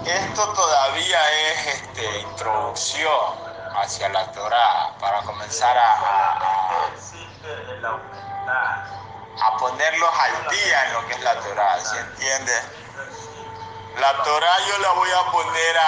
Esto todavía es introducción hacia la Torá para comenzar a ponerlos al día en lo que es la Torá, ¿sí entiendes? La Torá yo la voy a poner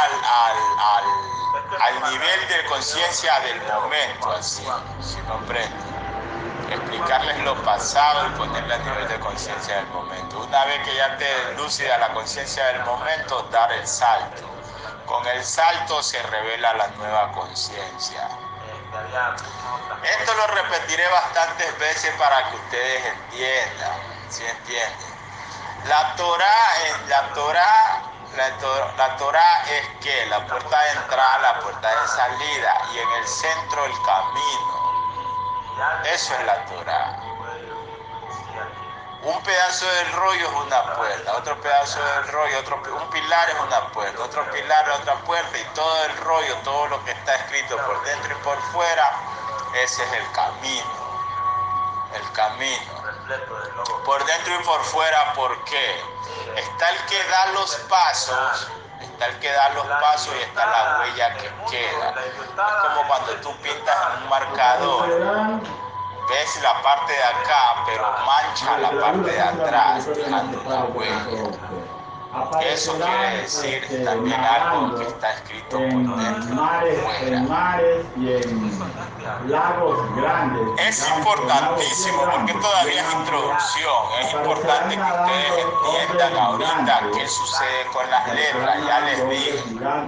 al nivel de conciencia del momento, así, si comprende. Explicarles lo pasado y ponerle a nivel de conciencia del momento. Una vez que ya te lúcida la conciencia del momento, dar el salto. Con el salto se revela la nueva conciencia. Esto lo repetiré bastantes veces para que ustedes entiendan, ¿sí entienden? La Torá es que la puerta de entrada, la puerta de salida y en el centro el camino. Eso es la Torá. Un pedazo del rollo es una puerta, otro pedazo del rollo, un pilar es una puerta, otro pilar es otra puerta y todo el rollo, todo lo que está escrito por dentro y por fuera, ese es el camino. El camino. Por dentro y por fuera, ¿por qué? Está el que da los pasos, y está la huella que queda. Es como cuando tú pintas en un marcador, ves la parte de acá, pero mancha la parte de atrás, dejando una huella. Eso quiere decir también algo que está escrito por dentro y por fuera. Es importantísimo porque todavía es introducción. Es importante que ustedes entiendan ahorita qué sucede con las letras. Ya les dije.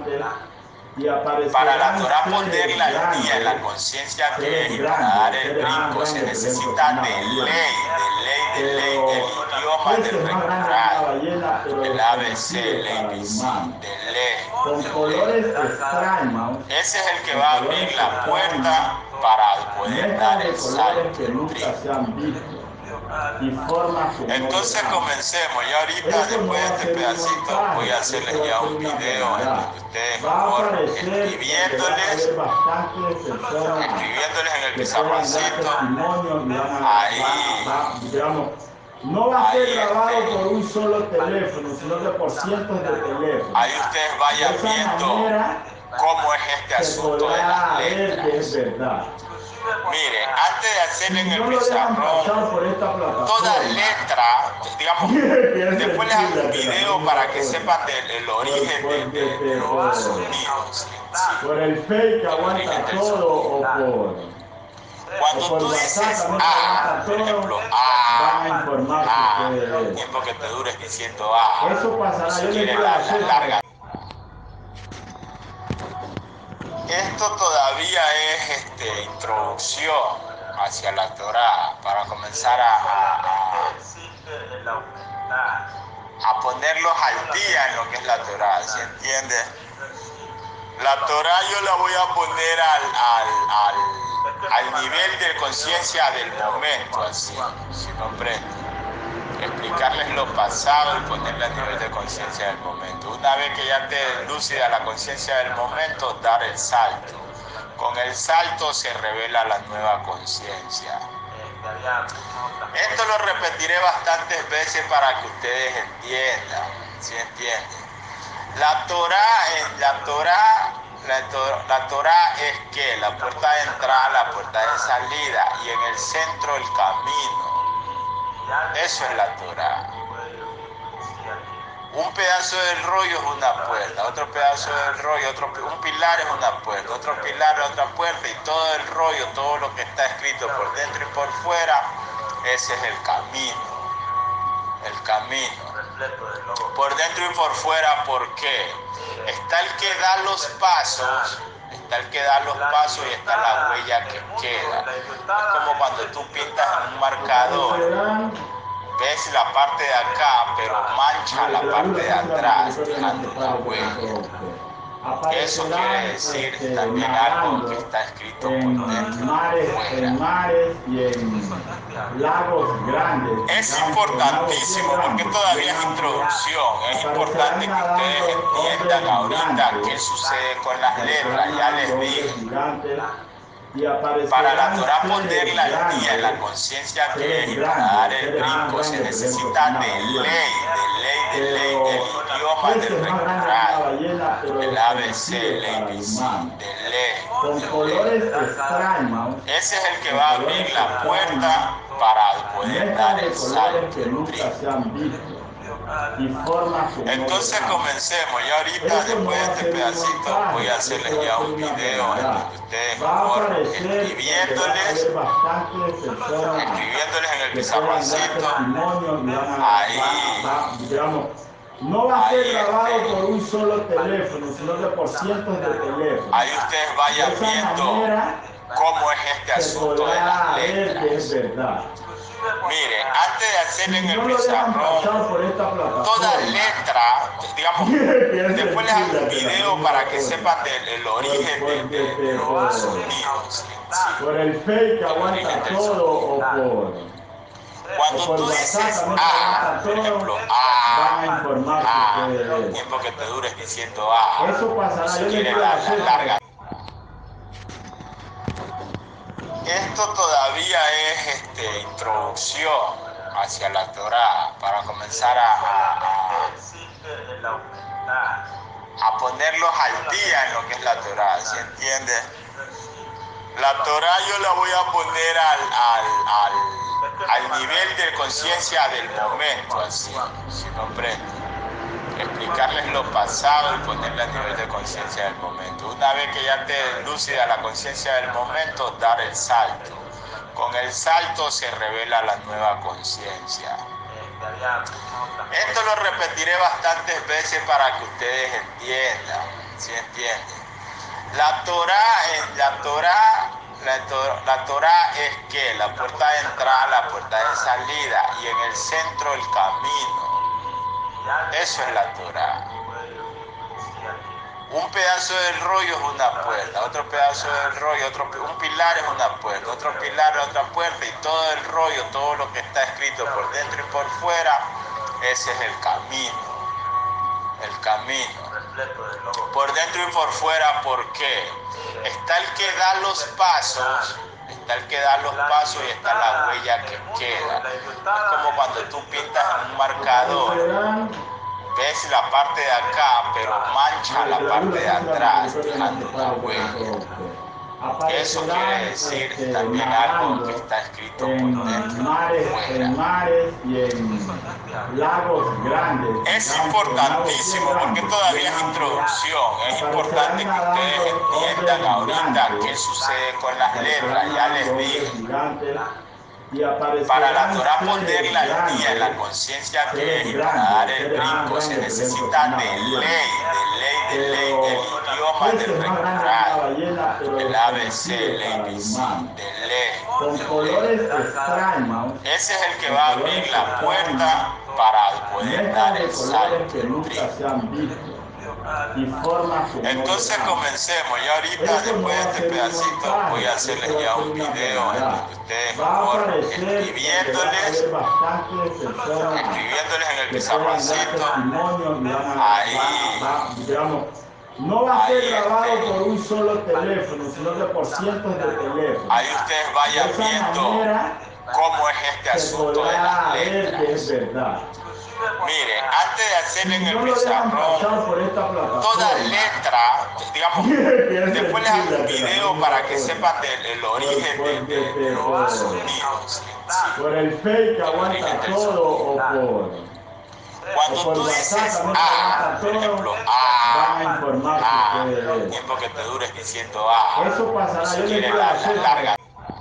Para la Torá ponerla al día en la conciencia que es y para dar el brinco se necesita de ley, el idioma del recurrado, el ABC, el ABC, de ley. Ese es el que va a abrir la puerta para poder dar el salto, el brinco. Entonces comencemos. Ya ahorita después de este pedacito voy a hacerles ya un video en donde ustedes mejor escribiéndoles en el pizarroncito ahí. No va a ser grabado por un solo teléfono, sino que por cientos de teléfonos. Ahí ustedes vayan viendo cómo es este asunto de las letras. Mire, antes de hacer en el pizarrón, toda letra, digamos, después les hago un video para que sepan del origen de los sonidos. Por el fake aguanta todo o por... Cuando tú dices por ejemplo, el tiempo que te dures diciendo eso pasará, si quieres la larga. Esto todavía es introducción hacia la Torá para comenzar a ponerlos al día en lo que es la Torá, ¿sí entiendes? La Torá yo la voy a poner al nivel de conciencia del momento, así, si comprende. Explicarles lo pasado y ponerle a nivel de conciencia del momento. Una vez que ya te lúcida la conciencia del momento, dar el salto. Con el salto se revela la nueva conciencia. Esto lo repetiré bastantes veces para que ustedes entiendan, ¿sí entienden? La Torá es que la puerta de entrada, la puerta de salida y en el centro el camino. Eso es la Torá. Un pedazo del rollo es una puerta, otro pedazo del rollo, un pilar es una puerta, otro pilar es otra puerta y todo el rollo, todo lo que está escrito por dentro y por fuera, ese es el camino. El camino. Por dentro y por fuera, ¿por qué? Está el que da los pasos, y está la huella que queda. Es como cuando tú pintas en un marcador, ves la parte de acá, pero mancha la parte de atrás, dejando una huella. Eso quiere decir también algo que está escrito por dentro y por fuera. Es importantísimo porque todavía es introducción. Es importante que ustedes entiendan ahorita qué sucede con las letras. Ya les dije. Para la Torá ponerla al día en la conciencia que es y para dar el brinco se necesita de ley, el idioma del recurrado, ABC, de ley. Con colores extraños. Ese es el que va a abrir la puerta para poder dar el salto. Que nunca se han visto. Y formas que entonces comencemos. Ya ahorita, después de este pedacito, voy a hacerles ya un video en donde ustedes, por escribiéndoles en el pizarroncito, ahí, no va a ser grabado por un solo teléfono, sino que por cientos de teléfonos. Ahí ustedes vayan viendo cómo es este asunto de las letras. Que es verdad. Mire, antes de hacerle en el pizarrón, toda letra, digamos, después les hago un video para que sepan del origen de los sonidos. Por el fake que aguanta todo o por... Cuando tú dices por ejemplo, el tiempo que te dures diciendo eso pasará, si quieres la larga. Esto todavía es introducción hacia la Torá, para comenzar a ponerlos al día en lo que es la Torá, ¿se entiende? La Torá yo la voy a poner al nivel de conciencia del momento, así, si comprende. Explicarles lo pasado y ponerle a nivel de conciencia del momento. Una vez que ya te lúcida la conciencia del momento, dar el salto. Con el salto se revela la nueva conciencia. Esto lo repetiré bastantes veces para que ustedes entiendan, ¿sí entienden? La Torá es que la puerta de entrada, la puerta de salida, y en el centro el camino. Eso es la Torá. Un pedazo del rollo es una puerta, otro pedazo del rollo, un pilar es una puerta, otro pilar es otra puerta, y todo el rollo, todo lo que está escrito por dentro y por fuera, ese es el camino. El camino. Por dentro y por fuera, ¿por qué? Está el que da los pasos, y está la huella que queda. Es como cuando tú pintas en un marcador, ves la parte de acá, pero mancha la parte de atrás, dejando una huella. Eso quiere decir también algo que está escrito por dentro y por fuera. En mares y en lagos grandes. Es importantísimo, porque todavía es introducción. Es importante que ustedes entiendan ahorita qué sucede con las letras. Ya les dije. Para la Torá ponerla al día en la conciencia que es y para dar el brinco se necesita de ley, del idioma del recurral, el ABC, de ley. Ese es el que va a abrir la puerta para poder dar el salto, el brinco. Entonces comencemos. Ya ahorita, después de este pedacito, voy a hacerles ya un video en donde ustedes, por escribiéndoles en el pizarroncito, ahí, no va a ser grabado por un solo teléfono, sino que por cientos de teléfonos. Ahí ustedes vayan viendo cómo es este asunto de las letras. Que es verdad. Mire, antes de hacerle en el pizarrón, toda letra, digamos, después les hago un video para que sepan del origen de los sonidos. Por el fake que aguanta todo o por... Cuando tú dices por ejemplo, el tiempo que te dures diciendo eso pasará, si quieres la larga.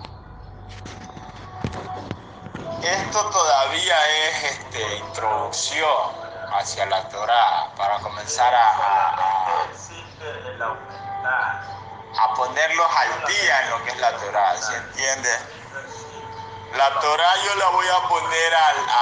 Esto todavía es introducción hacia la Torá, para comenzar a ponerlos al día en lo que es la Torá, ¿se entiende? La Torá yo la voy a poner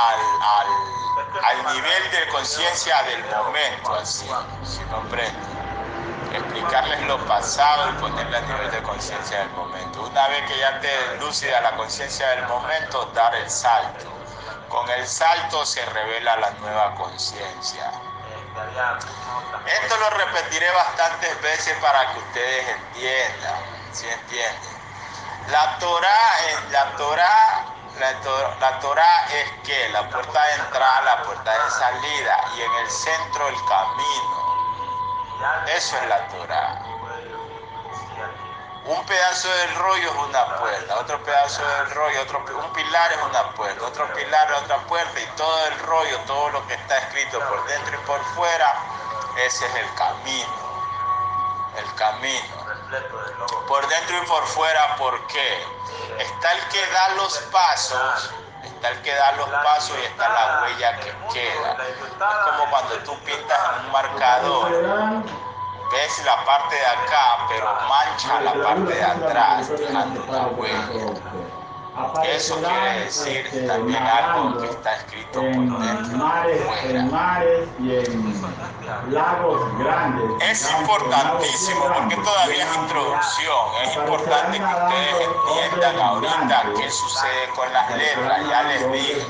al nivel de conciencia del momento, así, si comprende. Explicarles lo pasado y ponerle a nivel de conciencia del momento. Una vez que ya te lúcida la conciencia del momento, dar el salto. Con el salto se revela la nueva conciencia. Esto lo repetiré bastantes veces para que ustedes entiendan, ¿sí entienden? La Torá es que la puerta de entrada, la puerta de salida, y en el centro el camino. Eso es la Torah. Un pedazo del rollo es una puerta, otro pedazo del rollo, un pilar es una puerta, otro pilar es otra puerta, y todo el rollo, todo lo que está escrito por dentro y por fuera, ese es el camino. El camino. Por dentro y por fuera, ¿por qué? Está el que da los pasos, y está la huella que queda. Es como cuando tú pintas en un marcador, ves la parte de acá, pero mancha la parte de atrás, dejando una huella. Eso quiere decir también algo que está escrito por dentro y por fuera. Es importantísimo, porque todavía es introducción. Es importante que ustedes entiendan ahorita qué sucede con las letras. Ya les dije.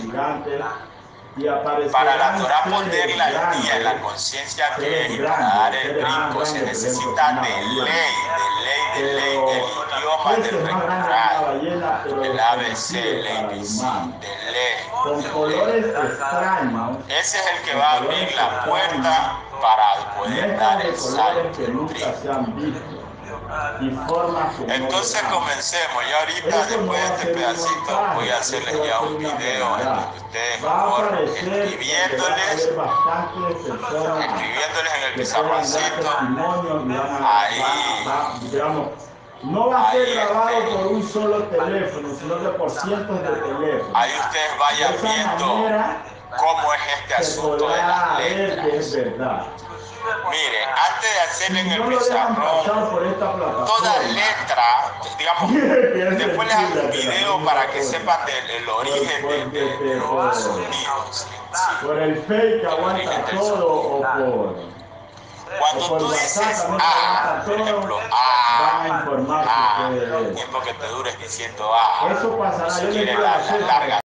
Para la Torah ponerla al día en la conciencia que es, y para dar el brinco se necesita de ley, el idioma del recurral, el ABC, el ABC, de ley. Ese es el que va a abrir la puerta para poder dar el salto, el brinco. Entonces comencemos. Ya ahorita, después de este pedacito, voy a hacerles ya un video en donde ustedes mejor escribiéndoles en el pizarroncito, no va a ser grabado por un solo teléfono, sino que por cientos de teléfonos. Ahí ustedes vayan viendo cómo es este asunto de las letras. Mire, antes de hacer en el pizarrón, toda letra, digamos, después les hago un video para que sepan del origen de los sonidos. Por el fake aguanta todo o por... Cuando tú dices A, por ejemplo, tiempo que te dures diciendo A, eso pasará, quiere la larga